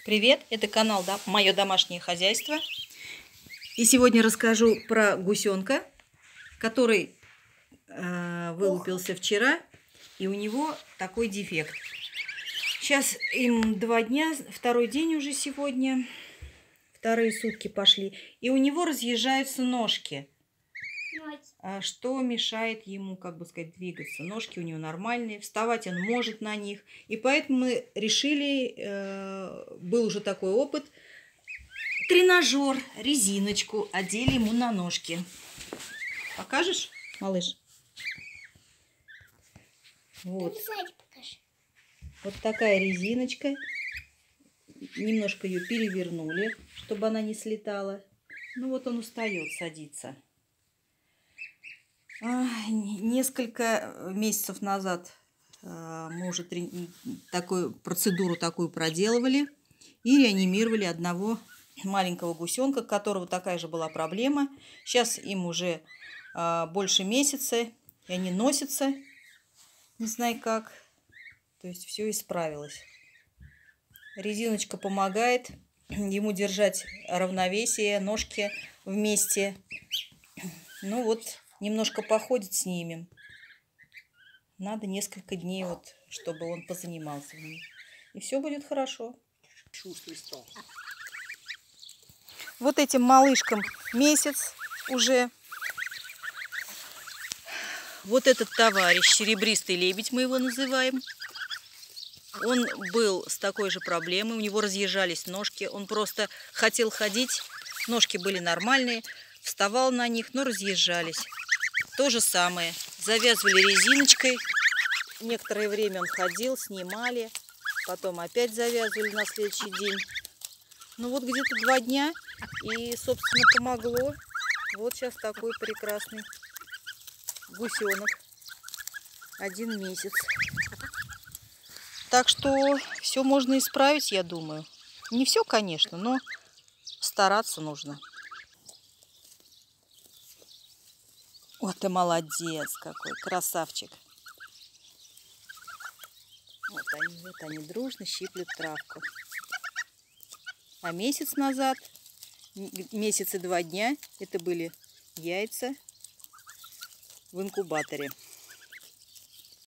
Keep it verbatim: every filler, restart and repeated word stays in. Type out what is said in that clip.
Привет, это канал «Мое домашнее хозяйство». И сегодня расскажу про гусенка, который э, вылупился вчера, и у него такой дефект. Сейчас им два дня, второй день уже сегодня, вторые сутки пошли, и у него разъезжаются ножки. Что мешает ему, как бы сказать, двигаться. Ножки у него нормальные, вставать он может на них. И поэтому мы решили, э, был уже такой опыт, тренажер, резиночку одели ему на ножки. Покажешь, малыш? Вот. Вот такая резиночка. Немножко ее перевернули, чтобы она не слетала. Ну вот он устает садиться. Несколько месяцев назад мы уже такую процедуру такую проделывали и реанимировали одного маленького гусенка, у которого такая же была проблема. Сейчас им уже больше месяца, и они носятся, не знаю как. То есть все исправилось. Резиночка помогает ему держать равновесие, ножки вместе. Ну вот. Немножко походит с ними. Надо несколько дней, вот, чтобы он позанимался. И все будет хорошо. Вот этим малышкам месяц уже. Вот этот товарищ, серебристый лебедь, мы его называем. Он был с такой же проблемой. У него разъезжались ножки. Он просто хотел ходить. Ножки были нормальные. Вставал на них, но разъезжались. То же самое. Завязывали резиночкой. Некоторое время он ходил, снимали. Потом опять завязывали на следующий день. Ну вот где-то два дня. И, собственно, помогло. Вот сейчас такой прекрасный гусенок. Один месяц. Так что все можно исправить, я думаю. Не все, конечно, но стараться нужно. Вот ты молодец какой, красавчик. Вот они, вот они дружно щиплют травку. А месяц назад, месяц и два дня, это были яйца в инкубаторе.